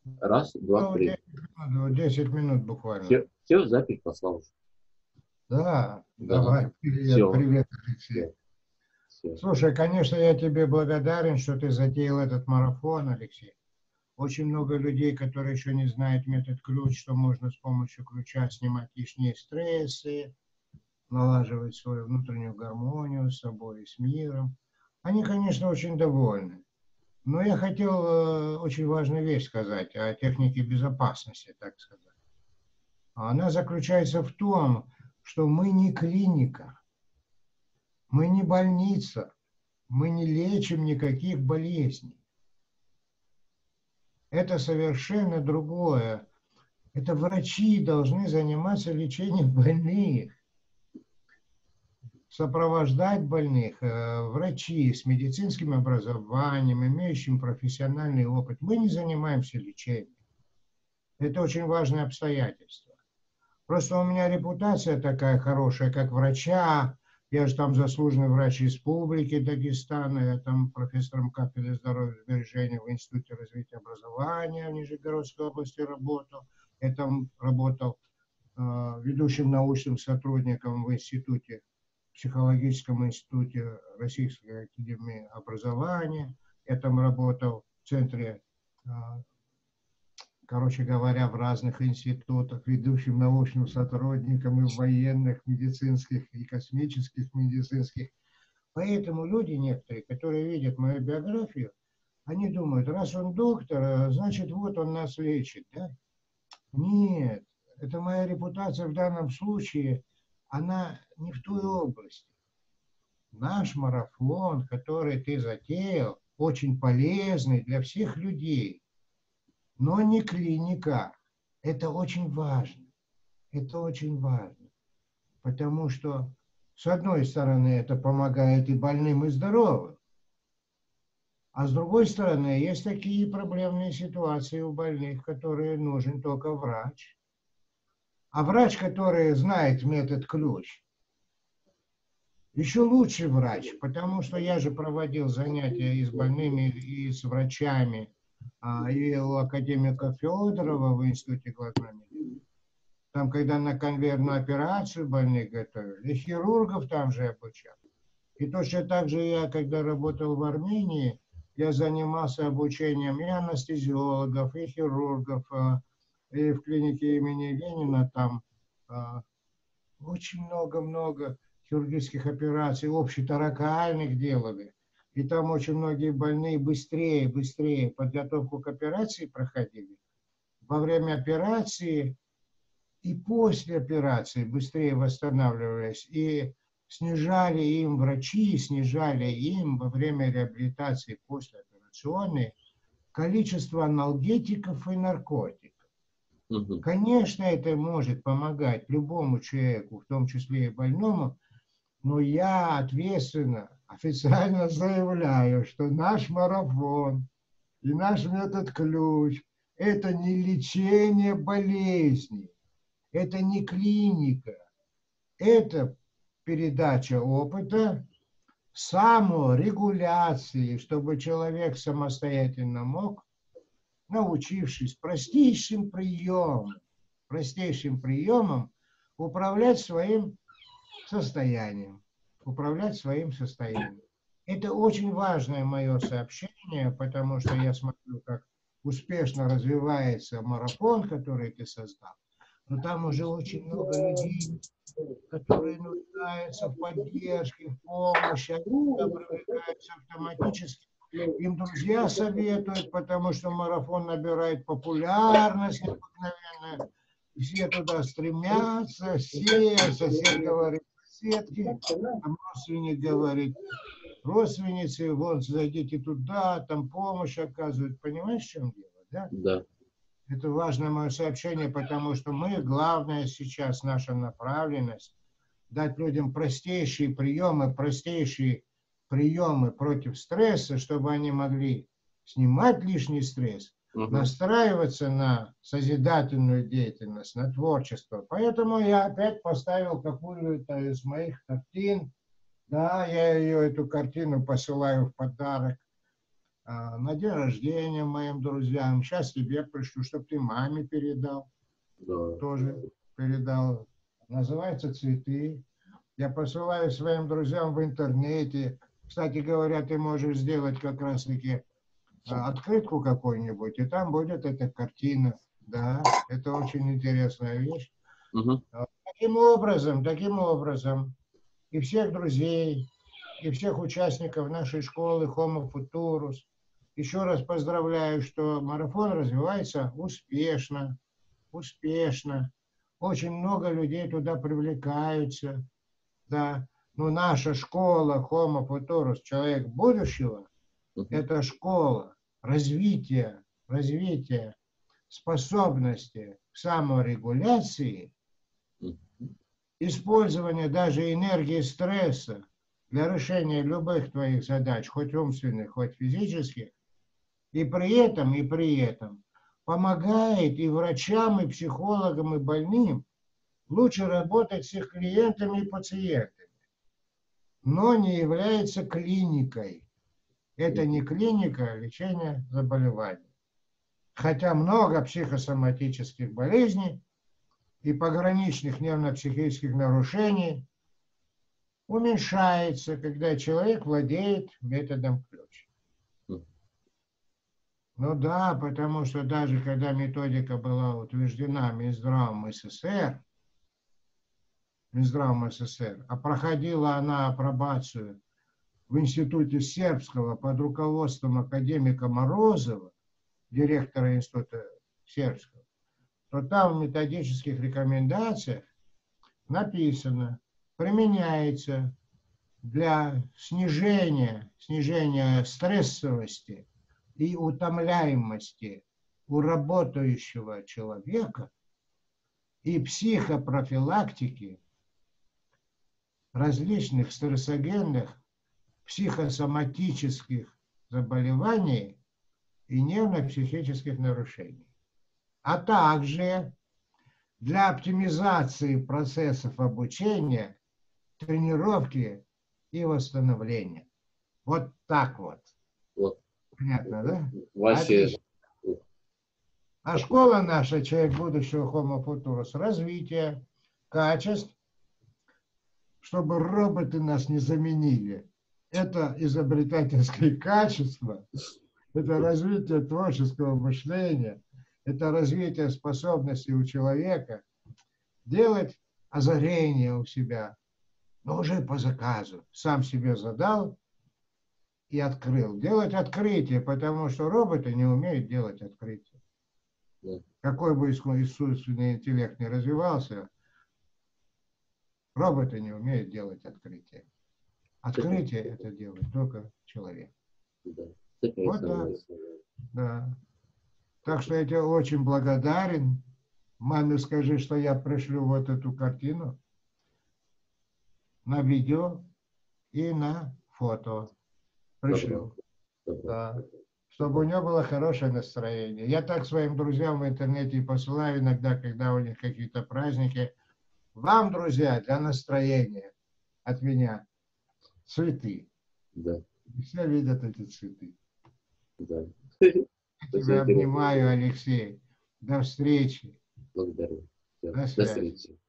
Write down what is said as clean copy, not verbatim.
Раз, два, Ну, три. 10 минут буквально. Все, запись послал уже. Да, Да. давай, привет, Все. привет, Алексей. Все. Все. Слушай, конечно, я тебе благодарен, что ты затеял этот марафон, Алексей. Очень много людей, которые еще не знают метод ключ, что можно с помощью ключа снимать лишние стрессы, налаживать свою внутреннюю гармонию с собой и с миром. Они, конечно, очень довольны. Но я хотел очень важную вещь сказать о технике безопасности, так сказать. Она заключается в том, что мы не клиника, мы не больница, мы не лечим никаких болезней. Это совершенно другое. Это врачи должны заниматься лечением больных, сопровождать больных, врачи с медицинским образованием, имеющим профессиональный опыт. Мы не занимаемся лечением. Это очень важное обстоятельство. Просто у меня репутация такая хорошая, как врача. Я же там заслуженный врач республики Дагестана, я там профессором кафедры здоровья и сбережения в Институте развития образования в Нижегородской области работал. Я там работал ведущим научным сотрудником в институте, психологическом институте Российской академии образования. Я там работал в центре, короче говоря, в разных институтах, ведущим научным сотрудником и в военных, медицинских, и космических медицинских. Поэтому люди некоторые, которые видят мою биографию, они думают, раз он доктор, значит, вот он нас лечит, да? Нет, это моя репутация в данном случае, она не в той области. Наш марафон, который ты затеял, очень полезный для всех людей, но не клиника. Это очень важно. Это очень важно. Потому что, с одной стороны, это помогает и больным, и здоровым. А с другой стороны, есть такие проблемные ситуации у больных, которые нужен только врач. А врач, который знает метод ключ, еще лучший врач, потому что я же проводил занятия и с больными, и с врачами, и у академика Федорова в Институте глазной медицины. Там, когда на конвейерную операцию больных готовили, и хирургов там же обучал. И точно так же я, когда работал в Армении, я занимался обучением и анестезиологов, и хирургов, и в клинике имени Ленина там очень много-много хирургических операций, общеторакальных делали. И там очень многие больные быстрее подготовку к операции проходили. Во время операции и после операции быстрее восстанавливались. И снижали им, врачи снижали им во время реабилитации послеоперационной количество анальгетиков и наркотиков. Угу. Конечно, это может помогать любому человеку, в том числе и больному, но я ответственно, официально заявляю, что наш марафон и наш метод ключ – это не лечение болезней, это не клиника, это передача опыта, саморегуляции, чтобы человек самостоятельно мог, научившись простейшим приемам управлять своим состоянием. Управлять своим состоянием. Это очень важное мое сообщение, потому что я смотрю, как успешно развивается марафон, который ты создал. Но там уже очень много людей, которые нуждаются в поддержке, в помощи, они туда привлекаются автоматически. Им друзья советуют, потому что марафон набирает популярность необыкновенную. Все туда стремятся, все, сосед говорит соседке, там родственник говорит родственнице, вот зайдите туда, там помощь оказывают. Понимаешь, в чем дело, да? Да. Это важное мое сообщение, потому что мы, главное сейчас, наша направленность, дать людям простейшие приемы против стресса, чтобы они могли снимать лишний стресс, настраиваться на созидательную деятельность, на творчество. Поэтому я опять поставил какую-то из моих картин. Да, я ее, эту картину посылаю в подарок на день рождения моим друзьям. Сейчас тебе пришлю, чтобы ты маме передал. Да. Тоже передал. Называется «Цветы». Я посылаю своим друзьям в интернете. Кстати говоря, ты можешь сделать как раз-таки открытку какую-нибудь, и там будет эта картина. Да, это очень интересная вещь. Угу. Таким образом, и всех друзей, и всех участников нашей школы Homo Futurus еще раз поздравляю, что марафон развивается успешно. Очень много людей туда привлекаются. Да. Но наша школа Homo Futurus, человек будущего, это школа развития способности к саморегуляции, использования даже энергии стресса для решения любых твоих задач, хоть умственных, хоть физических, и при этом помогает и врачам, и психологам, и больным лучше работать с их клиентами и пациентами, но не является клиникой. Это не клиника лечения заболеваний. Хотя много психосоматических болезней и пограничных нервно-психических нарушений уменьшается, когда человек владеет методом ключ. Ну да, потому что даже когда методика была утверждена Минздравом СССР, а проходила она апробацию в институте сербского под руководством академика Морозова, директора института сербского, то там в методических рекомендациях написано, применяется для снижения стрессовости и утомляемости у работающего человека и психопрофилактики различных стрессогенных психосоматических заболеваний и нервно-психических нарушений, а также для оптимизации процессов обучения, тренировки и восстановления. Вот так вот. Понятно, да? Вообще. А школа наша, человек будущего Homo Futurus, развитие качеств, чтобы роботы нас не заменили. Это изобретательские качества, это развитие творческого мышления, это развитие способности у человека делать озарение у себя, но уже по заказу. Сам себе задал и открыл. Делать открытие, потому что роботы не умеют делать открытие. Какой бы искусственный интеллект ни развивался, роботы не умеют делать открытие. Открытие это делает только человек. Вот так. Да. Так что я тебе очень благодарен. Маме скажи, что я пришлю вот эту картину на видео и на фото. Пришлю. Да. Чтобы у нее было хорошее настроение. Я так своим друзьям в интернете и посылаю иногда, когда у них какие-то праздники. Вам, друзья, для настроения от меня цветы. Да. И все видят эти цветы. Да. Я тебя обнимаю, Алексей. До встречи. Благодарю. До До связи. встречи.